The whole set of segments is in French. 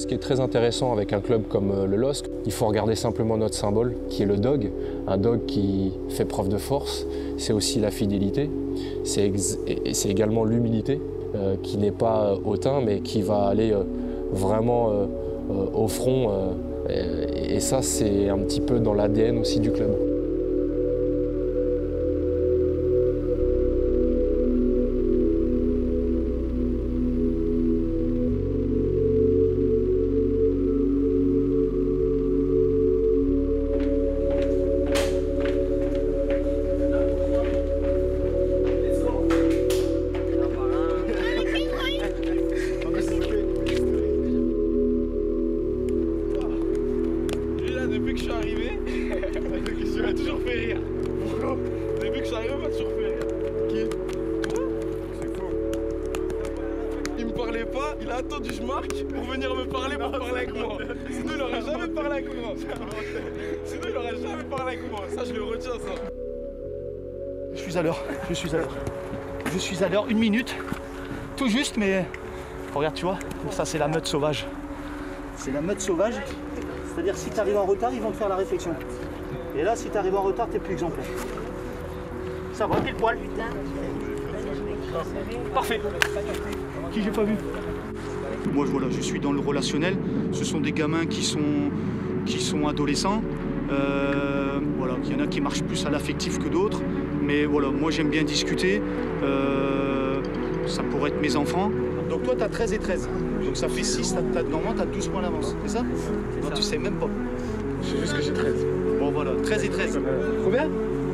Ce qui est très intéressant avec un club comme le LOSC, il faut regarder simplement notre symbole, qui est le dog. Un dog qui fait preuve de force, c'est aussi la fidélité, c'est également l'humilité, qui n'est pas hautain, mais qui va aller vraiment au front. Et ça, c'est un petit peu dans l'ADN aussi du club. Depuis que je suis arrivé, tu m'as toujours fait rire. Depuis que je suis arrivé, on m'a toujours fait rire. Qui? Toi? C'est faux. Il me parlait pas, il a attendu que je marque pour venir me parler, pour parler avec moi. Sinon il aurait jamais parlé avec moi. Sinon il aurait jamais parlé avec moi. Ça je le retiens ça. Je suis à l'heure, je suis à l'heure. Je suis à l'heure, 1 minute. Tout juste, mais regarde, tu vois, ça c'est la meute sauvage. C'est la meute sauvage. C'est-à-dire si tu arrives en retard, ils vont te faire la réflexion. Et là, si tu arrives en retard, t'es plus exemplaire. Ça va, pile poil. Parfait. Qui j'ai pas vu? Moi, voilà, je suis dans le relationnel. Ce sont des gamins qui sont adolescents. Voilà, il y en a qui marchent plus à l'affectif que d'autres. Mais voilà, moi j'aime bien discuter. Ça pourrait être mes enfants. Donc toi, tu as 13 et 13. Donc ça fait 6, normalement tu as 12 points d'avance, c'est ça? Non, tu sais même pas. Je sais juste que j'ai 13. Bon voilà, 13 et 13. Combien?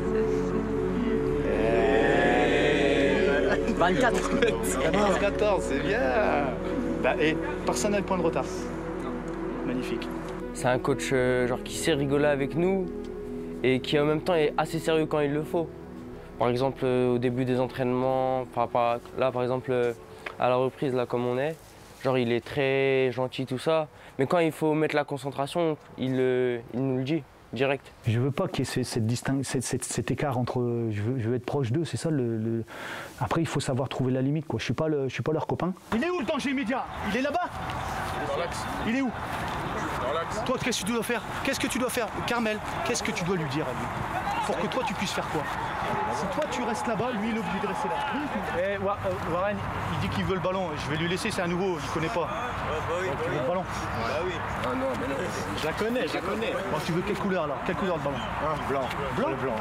24. 14, c'est bien. Bah, et personne n'a le point de retard. Magnifique. C'est un coach genre qui sait rigoler avec nous et qui en même temps est assez sérieux quand il le faut. Par exemple, au début des entraînements, là par exemple à la reprise, là comme on est, genre il est très gentil tout ça, mais quand il faut mettre la concentration, il nous le dit direct. Je veux pas qu'il y ait cet écart entre, je veux être proche d'eux, c'est ça Après il faut savoir trouver la limite quoi. Je suis pas leur copain. Il est où le danger immédiat? Il est là-bas? Dans l'axe. Il est où? Dans l'axe. Toi qu'est-ce que tu dois faire? Qu'est-ce que tu dois faire? Carmel, qu'est-ce que tu dois lui dire à lui? Pour que toi tu puisses faire quoi? Si toi tu restes là-bas, lui il est obligé de rester là. Warren, il dit qu'il veut le ballon. Je vais lui laisser, c'est un nouveau, il connaît pas. Tu veux le ballon? Bah oui. Ah non, mais non. Je la connais. Bon, tu veux quelle couleur alors? Quelle couleur de ballon? Blanc. Blanc? Blanc.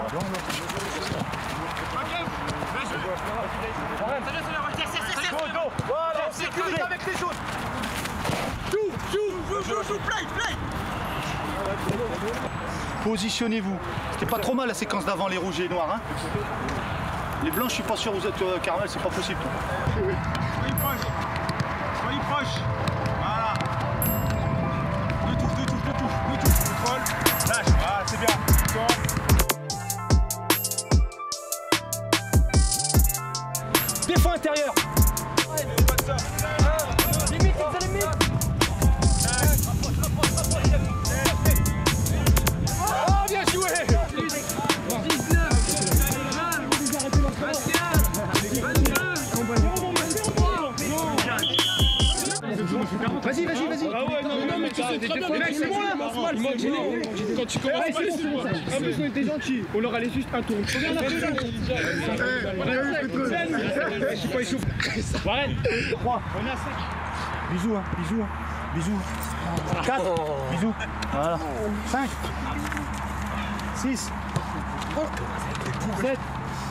Voilà, sécurité avec les jaunes. Joue, play. Positionnez-vous. C'était pas trop mal la séquence d'avant, les rouges et les noirs. Hein. Les blancs, je suis pas sûr, vous êtes Carmel, c'est pas possible. Soyez proche. Voilà. Deux touches. Contrôle. Lâche. Ah, c'est bien. Défense intérieur. Limite, c'est limite. Oh, bien joué. Vas-y. Ah ouais, non, mais tu sais très bien, mec, c'est bon là. Quand tu commences, En plus, on était gentils, on leur allait juste un tour. je suis pas essoufflé. Warren, 3. On est à 5. Bisous. 4. Bisous. Voilà. 5. 6. 7.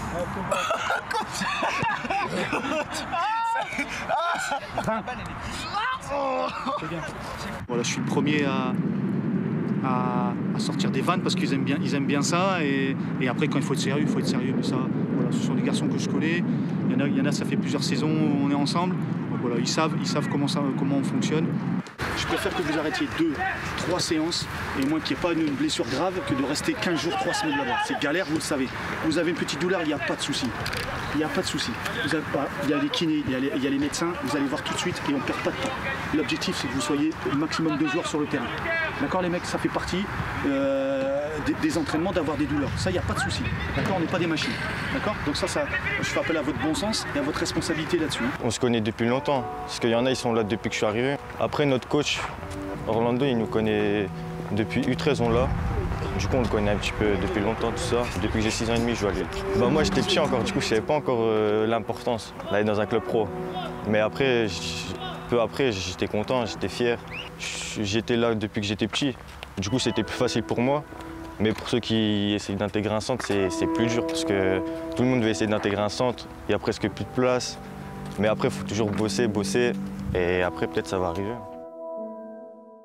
C'est bien. Voilà, je suis le premier à sortir des vannes parce qu'ils aiment bien ça et après quand il faut être sérieux, mais ça, voilà, ce sont des garçons que je connais. Il y en a, ça fait plusieurs saisons où on est ensemble. Donc voilà, ils savent comment on fonctionne. Je préfère que vous arrêtiez 2, 3 séances et moins qu'il n'y ait pas une blessure grave que de rester 15 jours, 3 semaines là-bas. C'est galère, vous le savez. Vous avez une petite douleur, il n'y a pas de souci. Il n'y a pas de souci. Il y a les kinés, il y a les médecins, vous allez voir tout de suite et on ne perd pas de temps. L'objectif, c'est que vous soyez au maximum 2 joueurs sur le terrain. D'accord les mecs, ça fait partie des entraînements d'avoir des douleurs. Ça, il n'y a pas de souci. D'accord, on n'est pas des machines. D'accord. Donc ça, je fais appel à votre bon sens et à votre responsabilité là-dessus. On se connaît depuis longtemps, parce qu'il y en a, ils sont là depuis que je suis arrivé. Après, notre coach, coach Orlando, il nous connaît depuis U13, on l'a. Du coup, on le connaît un petit peu depuis longtemps, tout ça. Depuis que j'ai 6 ans et demi, je joue à Lille. Moi, j'étais petit encore, du coup, je savais pas encore l'importance d'aller dans un club pro. Mais après, peu après, j'étais content, j'étais fier. J'étais là depuis que j'étais petit. Du coup, c'était plus facile pour moi. Mais pour ceux qui essayent d'intégrer un centre, c'est plus dur parce que tout le monde veut essayer d'intégrer un centre. Il n'y a presque plus de place. Mais après, il faut toujours bosser, et après, peut-être ça va arriver.